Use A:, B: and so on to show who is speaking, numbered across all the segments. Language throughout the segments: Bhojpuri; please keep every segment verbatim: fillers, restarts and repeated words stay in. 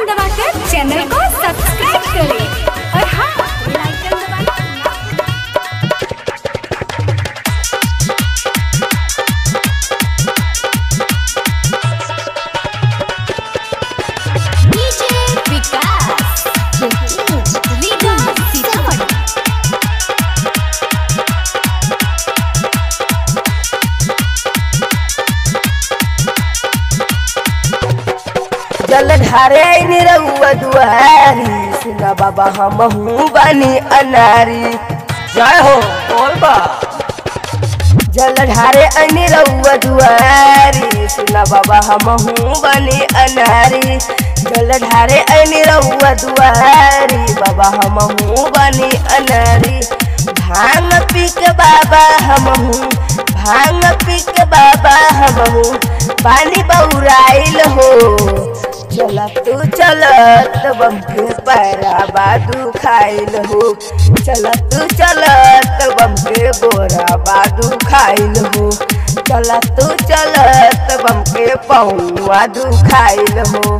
A: बटन दबाकर चैनल को सब्सक्राइब करें और हाँ बेल आइकन दबाना। डीजे विकास रीगा सीतामढ़ी।
B: जल ढारे निरहुआ दुआरी सुना बाबा हमहू बानी अनारी।
C: जय हो बोल बा।
B: जल ढारे निरहुआ दुआरी सुना बाबा हमहू बानी अनारी। जल ढारे निरहुआ दुआरी बाबा हमहू बानी अनारी। भांग पी के बाबा हमहू भांग पी के बाबा हमहू पानी बउराइल हो। चलत तू चलत बम के पैरा बादू खाइल हो। चलत तू चलत बम के बोरा बादू खाइल हो। चलत तू चलत बम के पौवा दू खाइल हो।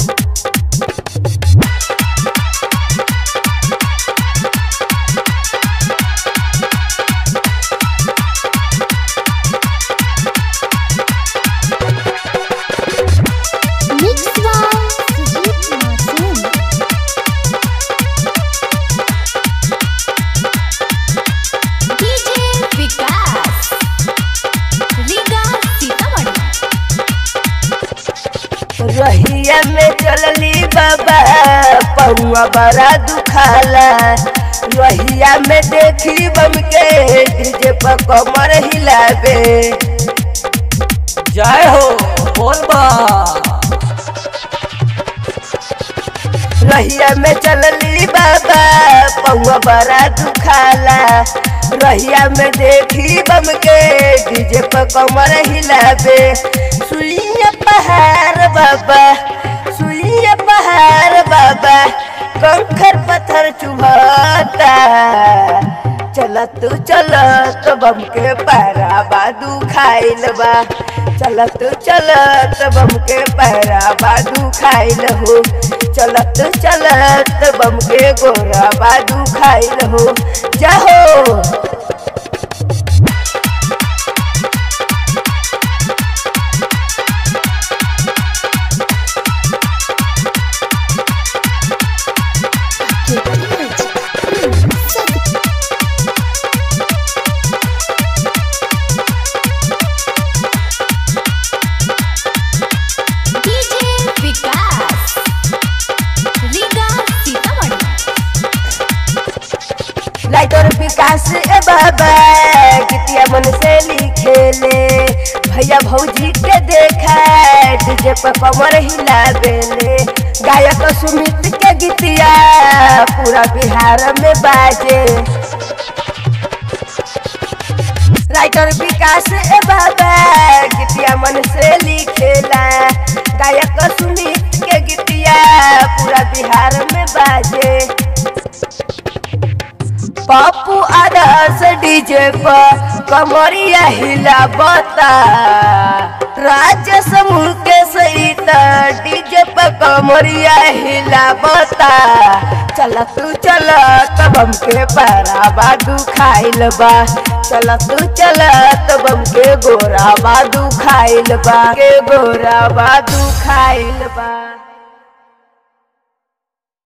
B: रहिया में चलली बाबा पौवा बड़ा दुखाला। रहिया में देखी बम के डीजे पर कमर हिलावे।
C: जय हो बोल बा।
B: रहिया में चलली बाबा पौवा बड़ा दुखाला। रहिया में देखी बम के डीजे पर कमर हिलावे। सुइया पहाड़ बाबा सुइया पहाड़ बाबा कंकर पत्थर चुभाता। चलत तू चलत बम के पैरा बादू खाइल बा। चलत तू चलत बम के पैरा बादू खाइल हो। चलत तू चलत बम के गोरा बादू खाइल हो। जाहो लाइटर विकास ए बाबा गीतिया मन से लिखेले। भैया भौजी के देखा डीजे पर कमर हिलावेले। गायक सुमित के गीतिया पूरा बिहार में बाजे। राइटर विकास ए बाबा गीतिया मन से लिखेला। गायक सुमित के गीतिया पूरा बिहार में बाजे। पप्पू आदर्श डीजे पर कमरिया हिलावता। राज्य समूह के सहित डीजे पर कमरिया हिलावता। चलत तू चलत बम के पैरा बादू खाइल बा। चलत तू चलत बम के गोरा बादू खाइल बा के गोरा बादू खाइल बा।